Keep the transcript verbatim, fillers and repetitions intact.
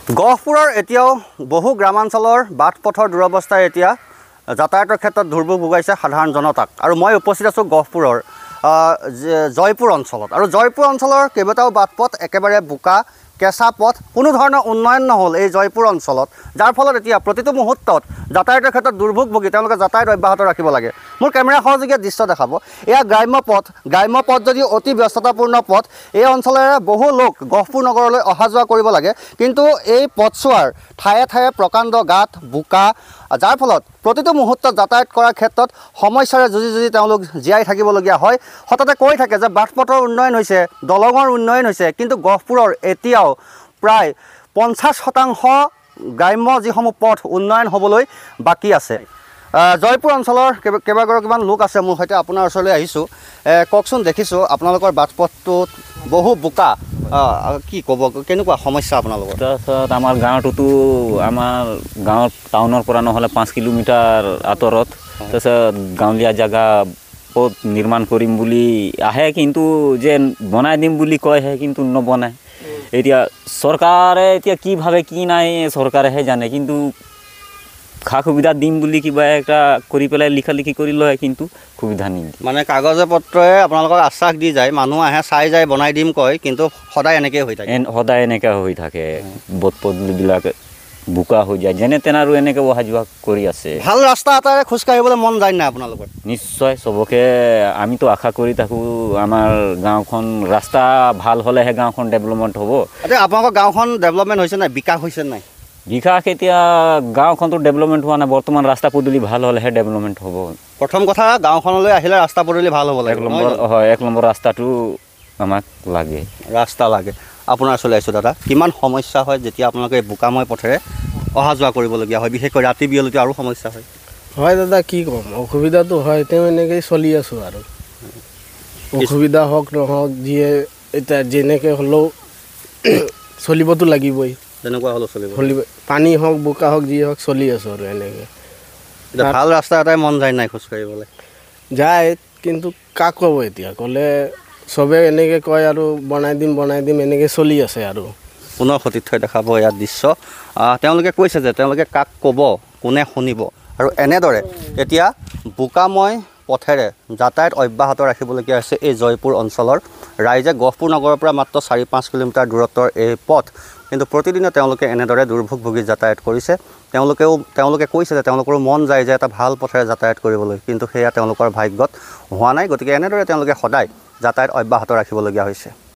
গহপুৰৰ এতিয়াও বহু গ্ৰামাঞ্চলৰ বাট পথৰ দুৰৱস্থাই এতিয়া যাতায়াতৰ ক্ষেত্ৰত দুৰ্ভোগ ভোগাইছে সাধাৰণ জনতাক। আৰু মই উপস্থিত আছোঁ গহপুৰৰ জয়পুৰ অঞ্চলত। আৰু জয়পুৰ অঞ্চলৰ কেইবাটাও বাট পথ একেবাৰে বোকা কেঁচা পথ, কোনো ধৰণৰ উন্নয়ন নহ'ল এই জয়পুৰ অঞ্চলত, যাৰ ফলত এতিয়া প্ৰতিটো মুহূৰ্তত যাতায়াতৰ ক্ষেত্ৰত দুৰ্ভোগ ভোগী তেওঁলোকে যাতায়াত অব্যাহত ৰাখিব লাগে। মোৰ কেমেৰা সহযোগীয়ে দৃশ্য দেখাব। এয়া গ্ৰাম্য পথ, গ্ৰাম্য পথ যদিও অতি ব্যস্ততাপূৰ্ণ পথ, এই অঞ্চলেৰে বহু লোক গহপুৰ নগৰলৈ অহা যোৱা কৰিব লাগে, কিন্তু এই পথছোৱাৰ ঠায়ে ঠায়ে প্ৰকাণ্ড গাঁত বোকা, যাৰ ফলত প্ৰতিটো মুহূৰ্তত যাতায়াত কৰাৰ ক্ষেত্ৰত সমস্যাৰে যুঁজি যুঁজি তেওঁলোক জীয়াই থাকিবলগীয়া হয়। হঠাতে কৈ থাকে যে বাট পথৰ উন্নয়ন হৈছে, দলঙৰ উন্নয়ন হৈছে, কিন্তু গহপুৰৰ এতিয়াও প্ৰায় পঞ্চাছ শতাংশ গ্ৰাম্য যিসমূহ পথ উন্নয়ন হ'বলৈ বাকী আছে। জয়পুৰ অঞ্চলৰ কেইবা কেইবাগৰাকীমান লোক আছে মোৰ সৈতে, আপোনাৰ ওচৰলৈ আহিছোঁ। কওকচোন, দেখিছোঁ আপোনালোকৰ বাট পথটোত বহু বোকা, কি ক'ব, কেনেকুৱা সমস্যা আপোনালোকৰ? তাৰপিছত আমাৰ গাঁৱটোতো আমাৰ গাঁৱৰ টাউনৰ পৰা নহ'লে পাঁচ কিলোমিটাৰ আঁতৰত, তাৰপিছত গাঁৱলীয়া জেগা পথ নিৰ্মাণ কৰিম বুলি আহে, কিন্তু যে বনাই দিম বুলি কয়হে, কিন্তু নবনায়। এতিয়া চৰকাৰে এতিয়া কি ভাবে কি নাই চৰকাৰেহে জানে, কিন্তু খা সুবিধা দিম বুলি কিবা এটা কৰি পেলাই লিখা লিখি কৰি লয়, কিন্তু সুবিধা নিদিয়ে। মানে কাগজে পত্ৰই আপোনালোকক আশ্বাস দি যায়, মানুহ আহে চাই যায় বনাই দিম কয়, কিন্তু সদায় এনেকৈ হৈ থাকে। সদায় এনেকৈ হৈ থাকে, পথ পদূলিবিলাক বোকা হৈ যায়, যেনে তেনে আৰু এনেকৈ অহা যোৱা কৰি আছে। ভাল ৰাস্তা এটাৰে খোজকাঢ়িবলৈ মন যায় নাই আপোনালোকৰ? নিশ্চয়, চবকে আমিতো আশা কৰি থাকোঁ আমাৰ গাঁওখন ৰাস্তা ভাল হ'লেহে গাঁওখন ডেভেলপমেণ্ট হ'ব। এতিয়া আপোনালোকৰ গাঁওখন ডেভেলপমেণ্ট হৈছে নাই, বিকাশ হৈছে নাই? বিকাশ এতিয়া গাঁওখনতো ডেভেলপমেণ্ট হোৱা নাই, বৰ্তমান ৰাস্তা পদূলি ভাল হ'লেহে ডেভেলপমেণ্ট হ'ব। প্ৰথম কথা, গাঁওখনলৈ আহিলে ৰাস্তা পদূলি ভাল হ'ব লাগে। এক নম্বৰ হয়, এক নম্বৰ ৰাস্তাটো আমাক লাগে, ৰাস্তা লাগে। আপোনাৰ ওচৰলৈ আহিছোঁ দাদা, কিমান সমস্যা হয় যেতিয়া আপোনালোকে বোকাময় পথেৰে অহা যোৱা কৰিবলগীয়া হয়, বিশেষকৈ ৰাতি বিয়লিতে আৰু সমস্যা হয়? হয় দাদা, কি ক'ম, অসুবিধাটো হয়, তেওঁ এনেকৈ চলি আছোঁ আৰু। অসুবিধা হওক নহওক, যিয়ে এতিয়া যেনেকৈ হ'লেও চলিবতো লাগিবই, তেনেকুৱা হ'লেও চলিব চলিব, পানী হওক বোকা হওক যি হওক চলি আছোঁ আৰু এনেকৈ। এতিয়া ভাল ৰাস্তা এটাই মন যায় নাই খোজকাঢ়িবলৈ? যায়, কিন্তু কাক ক'ব এতিয়া, ক'লে চবে এনেকৈ কয় আৰু বনাই দিম বনাই দিম এনেকৈ চলি আছে আৰু। পুনৰ সতীৰ্থ দেখাব ইয়াত দৃশ্য। তেওঁলোকে কৈছে যে তেওঁলোকে কাক ক'ব, কোনে শুনিব, আৰু এনেদৰে এতিয়া বোকাময় পথেৰে যাতায়াত অব্যাহত ৰাখিবলগীয়া হৈছে এই জয়পুৰ অঞ্চলৰ ৰাইজে। গহপুৰ নগৰৰ পৰা মাত্ৰ চাৰি পাঁচ কিলোমিটাৰ দূৰত্বৰ এই পথ, কিন্তু প্ৰতিদিনে তেওঁলোকে এনেদৰে দুৰ্ভোগ ভোগী যাতায়াত কৰিছে। তেওঁলোকেও তেওঁলোকে কৈছে যে তেওঁলোকৰো মন যায় যে এটা ভাল পথেৰে যাতায়াত কৰিবলৈ, কিন্তু সেয়া তেওঁলোকৰ ভাগ্যত হোৱা নাই। গতিকে এনেদৰে তেওঁলোকে সদায় যাতায়াত অব্যাহত ৰাখিবলগীয়া হৈছে।